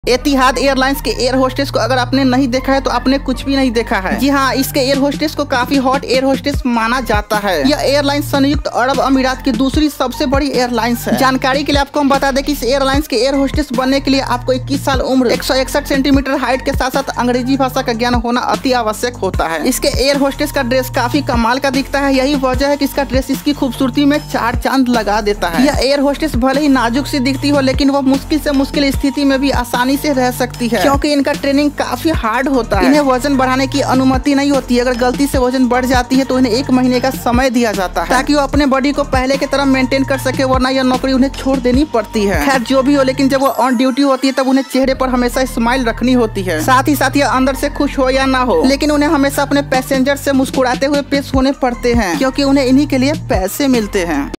एतिहाद airlines के air hostess को अगर आपने नहीं देखा है तो आपने कुछ भी नहीं देखा है। जी हाँ, इसके एयर होस्टेस को काफी हॉट एयर होस्टेस माना जाता है। यह एयरलाइंस संयुक्त अरब अमीरात की दूसरी सबसे बड़ी एयरलाइंस है। जानकारी के लिए आपको हम बता दें कि इस एयरलाइंस के एयर होस्टेस बनने के लिए आपको 21 साल उम्र, 161 सेंटीमीटर हाइट के साथ साथ अंग्रेजी भाषा का ज्ञान होना अति आवश्यक होता है। इसके एयर होस्टेस का ड्रेस काफी कमाल का दिखता है। यही वजह है कि इसका ड्रेस इसकी खूबसूरती में 4 चांद लगा देता है। यह एयर होस्टेस भले ही नाजुक सी दिखती हो, लेकिन वह मुश्किल से मुश्किल स्थिति में भी आसानी से रह सकती है, क्योंकि इनका ट्रेनिंग काफी हार्ड होता है। इन्हें वजन बढ़ाने की अनुमति नहीं होती। अगर गलती से वजन बढ़ जाती है तो इन्हें 1 महीने का समय दिया जाता है, ताकि वो अपने बॉडी को पहले की तरह मेंटेन कर सके, वरना यह नौकरी उन्हें छोड़ देनी पड़ती है। खैर जो भी हो, लेकिन जब वो ऑन ड्यूटी होती है तब उन्हें चेहरे पर हमेशा स्माइल रखनी होती है। साथ ही साथ यह अंदर से खुश हो या ना हो, लेकिन उन्हें हमेशा अपने पैसेंजर से मुस्कुराते हुए पेश होने पड़ते हैं, क्योंकि उन्हें इन्हीं के लिए पैसे मिलते हैं।